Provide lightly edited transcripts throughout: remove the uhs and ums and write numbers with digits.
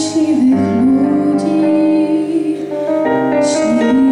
szczęśliwych ludzi śni.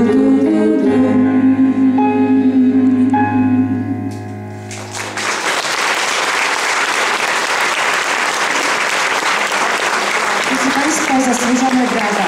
Zasłużone brawa.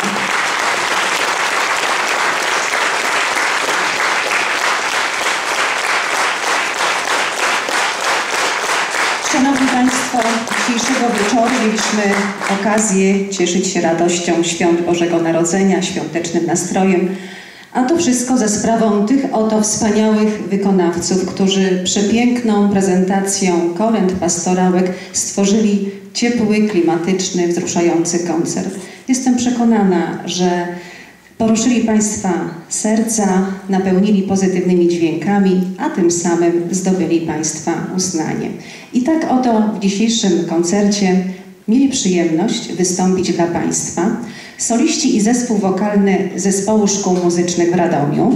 Szanowni Państwo, dzisiejszego wieczoru mieliśmy okazję cieszyć się radością świąt Bożego Narodzenia, świątecznym nastrojem, a to wszystko za sprawą tych oto wspaniałych wykonawców, którzy przepiękną prezentacją kolęd, pastorałek stworzyli ciepły, klimatyczny, wzruszający koncert. Jestem przekonana, że poruszyli Państwa serca, napełnili pozytywnymi dźwiękami, a tym samym zdobyli Państwa uznanie. I tak oto w dzisiejszym koncercie mieli przyjemność wystąpić dla Państwa soliści i zespół wokalny Zespołu Szkół Muzycznych w Radomiu.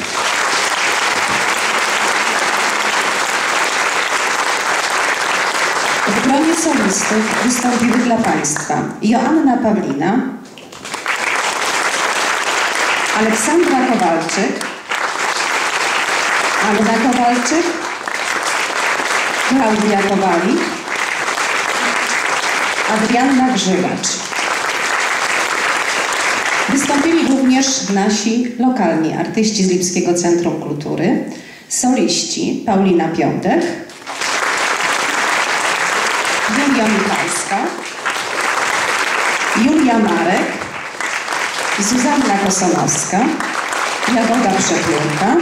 W gronie solistów wystąpiły dla Państwa Joanna Pawlina, Aleksandra Kowalczyk, Anna Kowalczyk, Klaudia Kowalik, Adrianna Grzywacz. Wystąpili również nasi lokalni artyści z Lipskiego Centrum Kultury, soliści Paulina Piątek, Julia Michalska, Julia Marek, Zuzanna Kosonowska, Jagoda Przepiórka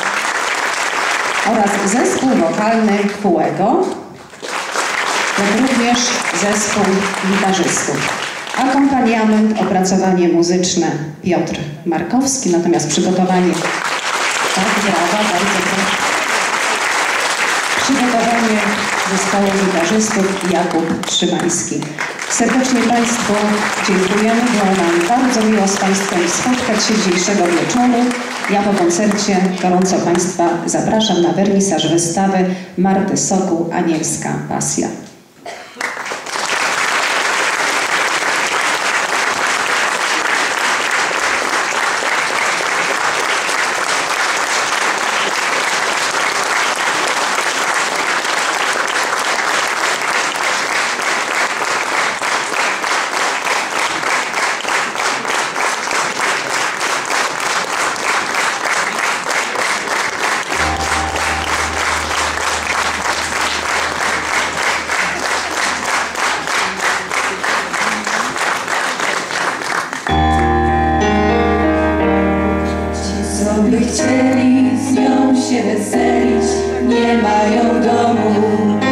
oraz zespół wokalny Fuego, jak również zespół gitarzystów. Akompaniament, opracowanie muzyczne Piotr Markowski, natomiast przygotowanie, tak, brawa, bardzo proszę. Przygotowanie zespołu gitarzystów Jakub Trzymański. Serdecznie Państwu dziękujemy, było nam bardzo miło z Państwem spotkać się dzisiejszego wieczoru. Ja po koncercie gorąco Państwa zapraszam na wernisaż wystawy Marty Sokół Anielska Pasja. Chcieli z nią się weselić, nie mają domu.